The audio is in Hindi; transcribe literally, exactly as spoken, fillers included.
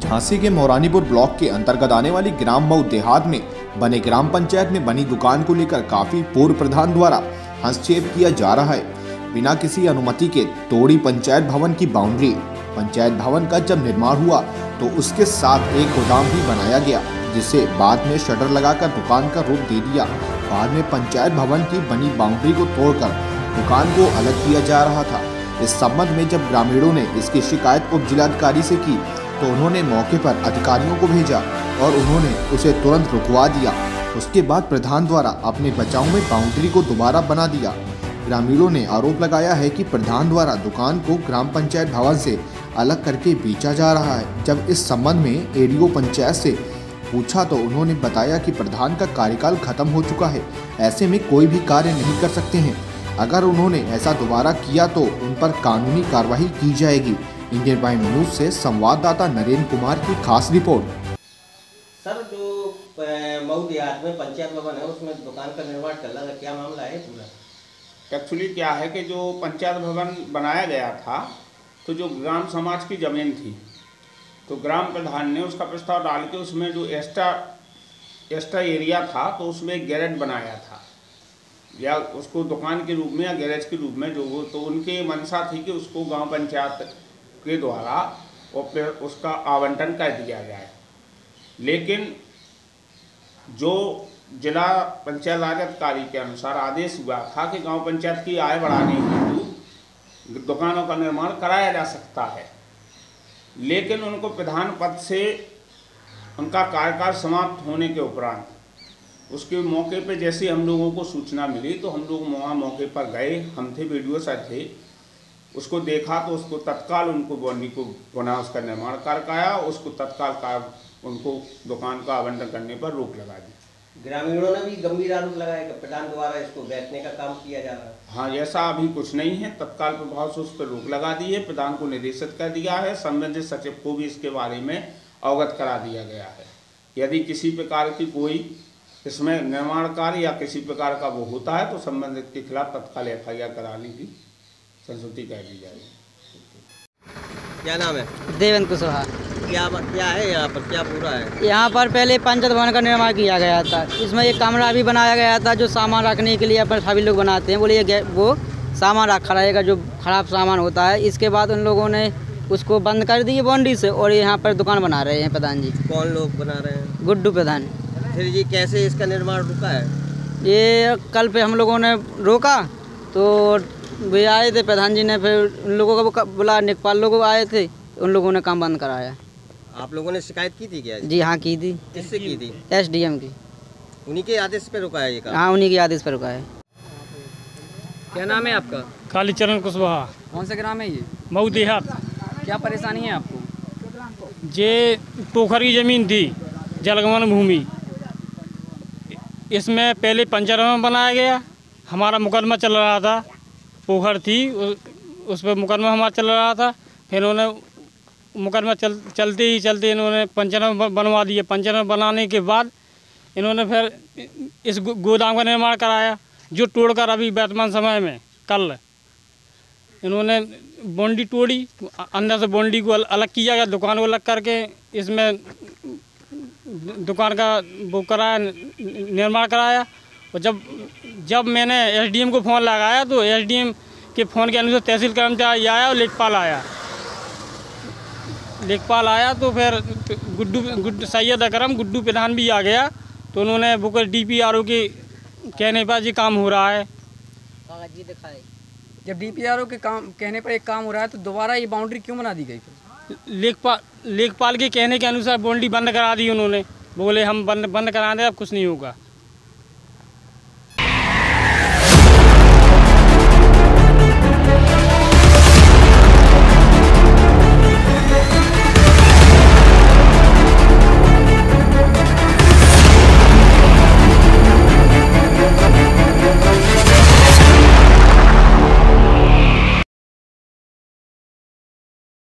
झांसी के मोरानीपुर ब्लॉक के अंतर्गत आने वाली ग्राम मऊ देहात में बने ग्राम पंचायत में बनी दुकान को लेकर काफी पूर्व प्रधान द्वारा हस्तक्षेप किया जा रहा है। बिना किसी अनुमति के तोड़ी पंचायत भवन की बाउंड्री। पंचायत भवन का जब निर्माण हुआ तो उसके साथ एक गोदाम भी बनाया गया, जिसे बाद में शटर लगाकर दुकान का रूप दे दिया। बाद में पंचायत भवन की बनी बाउंड्री को तोड़कर दुकान को अलग किया जा रहा था। इस संबंध में जब ग्रामीणों ने इसकी शिकायत उप जिलाधिकारी से की तो उन्होंने मौके पर अधिकारियों को भेजा और उन्होंने उसे तुरंत रुकवा दिया। उसके बाद प्रधान द्वारा अपने बचाव में बाउंड्री को दोबारा बना दिया। ग्रामीणों ने आरोप लगाया है कि प्रधान द्वारा दुकान को ग्राम पंचायत भवन से अलग करके बेचा जा रहा है। जब इस संबंध में एडीओ पंचायत से पूछा तो उन्होंने बताया कि प्रधान का कार्यकाल खत्म हो चुका है, ऐसे में कोई भी कार्य नहीं कर सकते हैं। अगर उन्होंने ऐसा दोबारा किया तो उन पर कानूनी कार्रवाई की जाएगी। इंडियन प्राइम न्यूज से संवाददाता नरेंद्र कुमार की खास रिपोर्ट। सर, जो मऊ देहात में पंचायत भवन है उसमें दुकान का निर्माण चल रहा है, क्या मामला है पूरा? एक्चुअली क्या है कि जो पंचायत भवन बनाया गया था तो जो ग्राम समाज की ज़मीन थी तो ग्राम प्रधान ने उसका प्रस्ताव डाल के उसमें जो एक्स्ट्रा एक्स्ट्रा एरिया था तो उसमें एक गैरेज बनाया था, या उसको दुकान के रूप में या गैरेज के रूप में जो वो, तो उनके मंशा थी कि उसको गांव पंचायत के द्वारा और फिर उसका आवंटन कर दिया जाए। लेकिन जो जिला पंचायत राज अधिकारी के अनुसार आदेश हुआ था कि गांव पंचायत की आय बढ़ाने हेतु दुकानों का निर्माण कराया जा सकता है, लेकिन उनको प्रधान पद से उनका कार्यकाल समाप्त होने के उपरांत उसके मौके पे जैसे हम लोगों को सूचना मिली तो हम लोग वहाँ मौके पर गए। हम थे, वीडियो सर थे, उसको देखा तो उसको तत्काल उनको बाउंड्री को पुनः उसका निर्माण करवाया, उसको तत्काल का उनको दुकान का आवंटन करने पर रोक लगा दी। ग्रामीणों ने भी गंभीर आरोप लगाया कि प्रधान द्वारा इसको बेचने का काम किया जा रहा है। हाँ, ऐसा अभी कुछ नहीं है, तत्काल प्रभाव से उस पर रोक लगा दी है। प्रधान को निर्देशित कर दिया है, संबंधित सचिव को भी इसके बारे में अवगत करा दिया गया है। यदि किसी प्रकार की कोई इसमें निर्माण कार्य या किसी प्रकार का वो होता है तो संबंधित के खिलाफ तत्काल एफ आई आर कराने की संस्तुति कर दी जाएगी। क्या नाम है? देवेंद्र कुशवाहा। क्या क्या है यहाँ पर, क्या पूरा है? यहाँ पर पहले पंचायत भवन का निर्माण किया गया था। इसमें एक कमरा भी बनाया गया था जो सामान रखने के लिए अपन सभी लोग बनाते हैं, बोले ये वो सामान रखा रहेगा जो खराब सामान होता है। इसके बाद उन लोगों ने उसको बंद कर दी बाउंड्री से और यहाँ पर दुकान बना रहे हैं प्रधान जी। कौन लोग बना रहे हैं? गुड्डू प्रधान। फिर जी कैसे इसका निर्माण रुका है? ये कल पे हम लोगों ने रोका तो वे आए थे प्रधान जी ने, फिर उन लोगों को बुला, लेखपाल लोग आए थे, उन लोगों ने काम बंद कराया। आप लोगों ने शिकायत की थी क्या? जी हाँ, की थी। किससे की थी? एस डी एम की। उन्हीं के आदेश पे रुका है ये काम? हाँ, उन्हीं के आदेश पर रुका है। क्या नाम है आपका? कालीचरण कुशवाहा। कौन सा ग्राम है ये? मऊ देहात। क्या परेशानी है आपको? ये पोखर की ज़मीन थी, जलगमन भूमि। इसमें पहले पंचायत भवन बनाया गया, हमारा मुकदमा चल रहा था। पोखर थी, उस पर मुकदमा हमारा चल रहा था। फिर उन्होंने मुकदमा चल चलते ही चलते इन्होंने पंचायत भवन बनवा दिए। पंचायत भवन बनाने के बाद इन्होंने फिर इस गोदाम का निर्माण कराया, जो तोड़कर अभी वर्तमान समय में कल इन्होंने बाउंड्री तोड़ी, अंदर से बाउंड्री को अलग किया गया, दुकान को अलग करके इसमें दुकान का वो कराया, निर्माण कराया। और जब जब मैंने एस डी एम को फ़ोन लगाया तो एस डी एम के फ़ोन के अनुसार तहसील कर्मचारी आया और लेखपाल आया लेखपाल आया तो फिर गुड्डू गुड्डू सैयद अकरम गुड्डू प्रधान भी आ गया। तो उन्होंने बुकर डी पी आर ओ के कहने पर जी काम हो रहा है। जी दिखाए। जब डी पी आर ओ के काम कहने पर एक काम हो रहा है तो दोबारा ये बाउंड्री क्यों बना दी गई? लेखपाल लेखपाल के कहने के अनुसार बाउंड्री बंद करा दी उन्होंने, बोले हम बंद बंद करा दें, अब कुछ नहीं होगा।